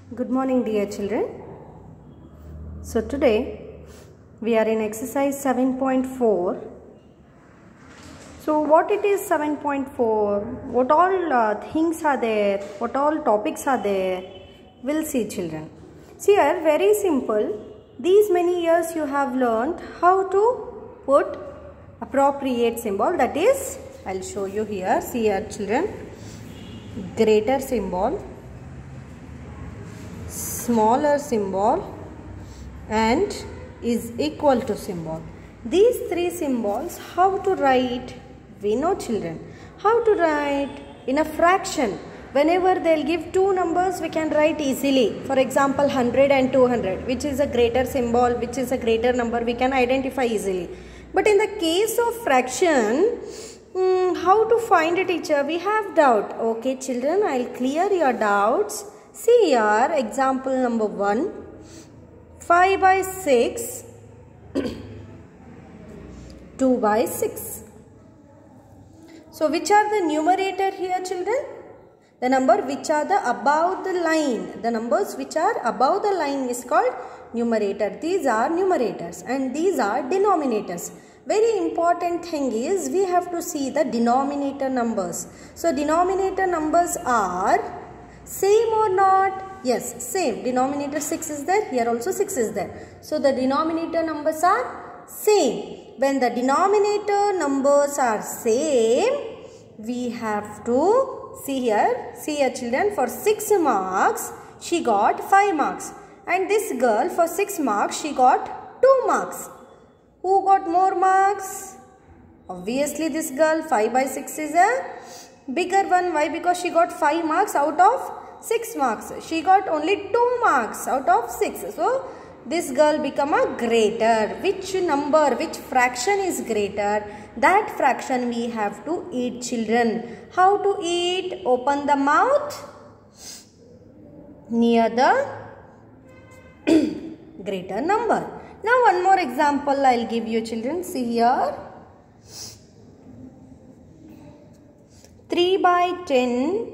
Good morning, dear children. So today we are in exercise 7.4. So what it is 7.4? What all things are there? What all topics are there? We'll see, children. See here, very simple. These many years you have learned how to put appropriate symbol. That is, I'll show you here. See here, children. Greater symbol, smaller symbol, and is equal to symbol. These three symbols, how to write? We know, children. How to write in a fraction? Whenever they'll give two numbers, we can write easily. For example, 100 and 200, which is a greater symbol, which is a greater number, we can identify easily. But in the case of fraction, how to find a teacher? We have doubt. Okay, children, I'll clear your doubts. See here, example number 1. 5 by 6, 2 by 6. So, which are the numerator here, children? The number which are the above the line. The numbers which are above the line is called numerator. These are numerators and these are denominators. Very important thing is we have to see the denominator numbers. So, denominator numbers are same or not? Yes, same. Denominator 6 is there. Here also 6 is there. So, the denominator numbers are same. When the denominator numbers are same, we have to see here children, for 6 marks, she got 5 marks. And this girl for 6 marks, she got 2 marks. Who got more marks? Obviously, this girl. 5 by 6 is a bigger one. Why? Because she got 5 marks out of 6 marks. She got only 2 marks out of 6. So, this girl become a greater. Which number, which fraction is greater? That fraction we have to eat, children. How to eat? Open the mouth near the greater number. Now, one more example I'll give you, children. See here. 3 by 10,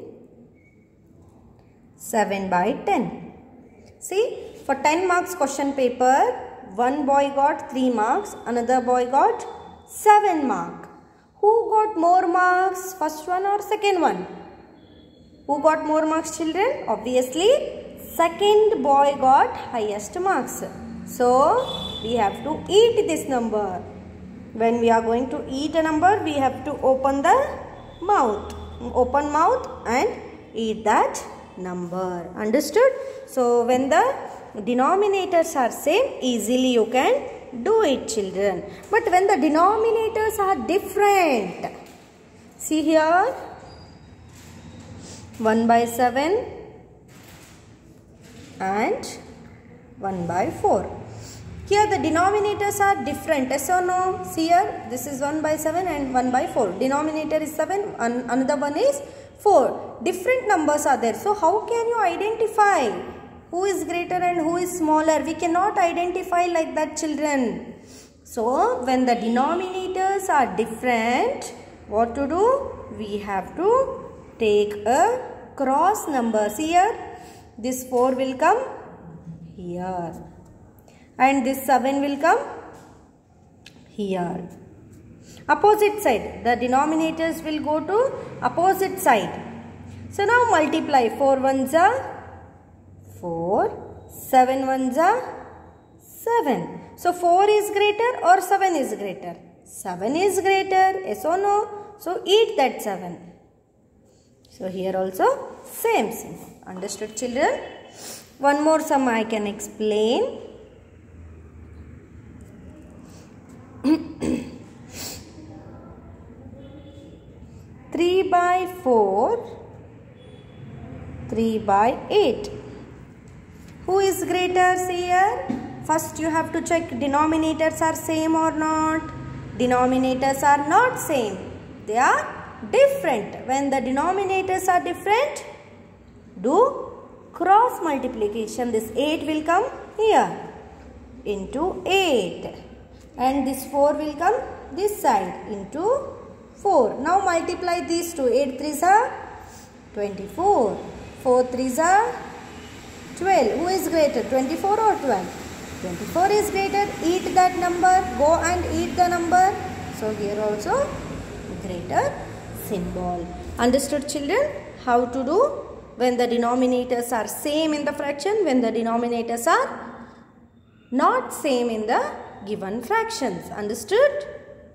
7 by 10. See, for 10 marks question paper, one boy got 3 marks, another boy got 7 marks. Who got more marks? First one or second one? Who got more marks, children? Obviously, second boy got highest marks. So, we have to eat this number. When we are going to eat a number, we have to open the mouth. Open mouth and eat that number. Understood? So, when the denominators are same, easily you can do it, children. But when the denominators are different, see here, 1 by 7 and 1 by 4. Here the denominators are different, yes or no? See here, this is 1 by 7 and 1 by 4. Denominator is 7, another one is 4. Different numbers are there. So, how can you identify who is greater and who is smaller? We cannot identify like that, children. So, when the denominators are different, what to do? We have to take a cross number. See here, this 4 will come here and this 7 will come here. Opposite side, the denominators will go to opposite side. So now multiply. 4 ones are 4, 7 ones are 7. So 4 is greater or 7 is greater? 7 is greater, yes or no? So eat that 7. So here also same symbol. Understood, children? One more sum I can explain. 3 by 4, 3 by 8. Who is greater? See here. First you have to check denominators are same or not. Denominators are not same. They are different. When the denominators are different, do cross multiplication. This 8 will come here into 8. And this 4 will come this side into 4. Now multiply these two. 8 3s are 24. 4 3s are 12. Who is greater, 24 or 12? 24 is greater. Eat that number. Go and eat the number. So here also greater symbol. Understood, children? How to do when the denominators are same in the fraction, when the denominators are not same in the given fractions. Understood?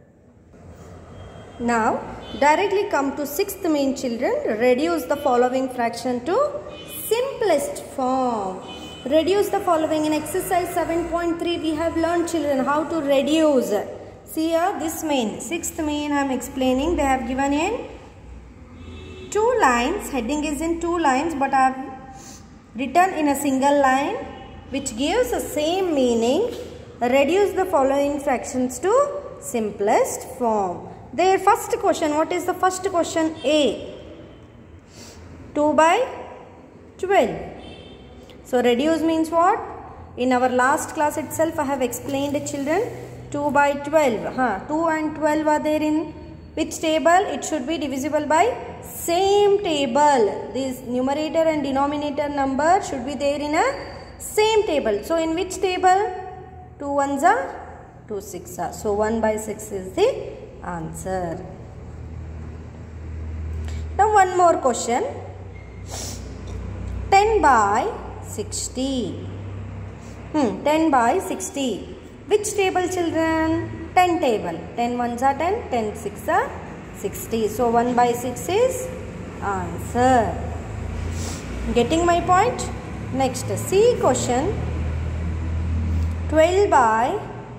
Now directly come to sixth main, children. Reduce the following fraction to simplest form. Reduce the following. In exercise 7.3 we have learned, children, how to reduce. See here, this main, sixth main I am explaining. They have given in 2 lines. Heading is in 2 lines, but I have written in a single line, which gives the same meaning. Reduce the following fractions to simplest form. Their first question, what is the first question? A. 2 by 12. So reduce means what? In our last class itself I have explained, children. 2 by 12. 2 and 12 are there in which table? It should be divisible by same table. This numerator and denominator number should be there in a same table. So in which table? 2 ones are 2 6 are. So 1 by 6 is the answer. Now one more question. 10 by 60. 10 by 60. Which table, children? 10 table. 10 ones are 10, 10 6 are 60. So 1 by 6 is answer. Getting my point? Next, see question. 12 by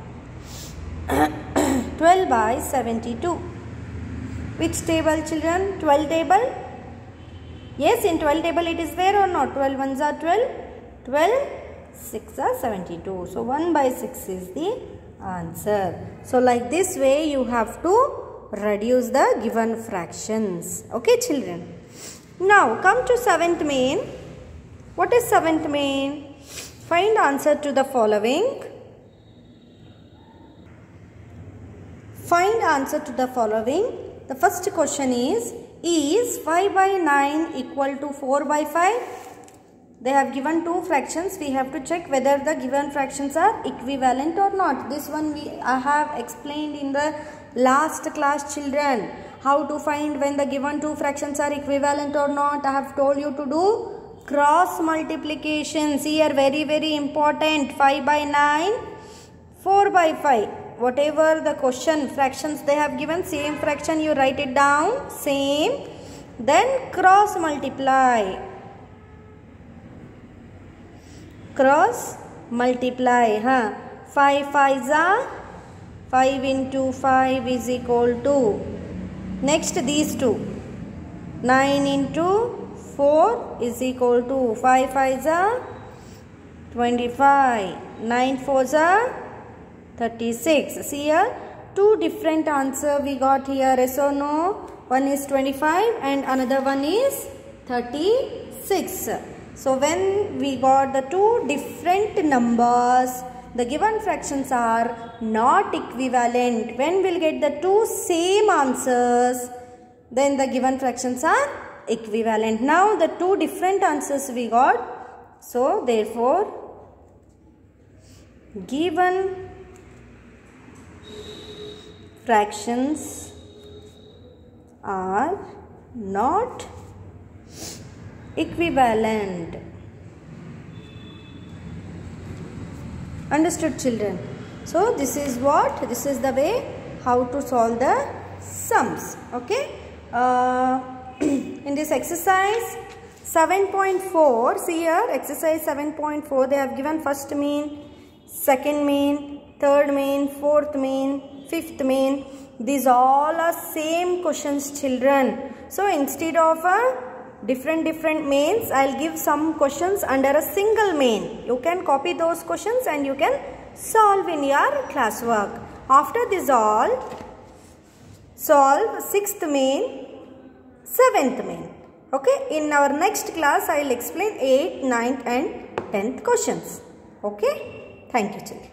72. Which table, children? 12 table? Yes, in 12 table it is there or not? 12 ones are 12, 12 6 are 72. So 1 by 6 is the answer. So like this way you have to reduce the given fractions. Okay, children. Now come to seventh main. What is seventh main? Find answer to the following. Find answer to the following. The first question is 5 by 9 equal to 4 by 5? They have given two fractions. We have to check whether the given fractions are equivalent or not. This one I have explained in the last class, children. How to find when the given two fractions are equivalent or not. I have told you to do cross multiplications. Here very important. 5 by 9, 4 by 5. Whatever the question fractions they have given, same fraction you write it down. Same. Then cross multiply. Cross multiply. 5 5s are 5 into 5 is equal to. Next these two. 9 into 4 is equal to. 5 5s are 25. 9 4s are 36. See here, two different answer we got here. Yes or no? One is 25 and another one is 36. So when we got the two different numbers, the given fractions are not equivalent. When we'll get the two same answers, then the given fractions are equivalent. Now the two different answers we got. So therefore, given fractions are not equivalent. Understood, children? So this is what? This is the way how to solve the sums. Okay. In this exercise 7.4, see here, exercise 7.4, they have given first mean, second mean, third mean, fourth mean, fifth mean. These all are same questions, children. So instead of different means, I'll give some questions under a single main. You can copy those questions and you can solve in your classwork. After this all, solve sixth main, seventh main. Okay, in our next class I will explain 8th, 9th and 10th questions. Okay, thank you, children.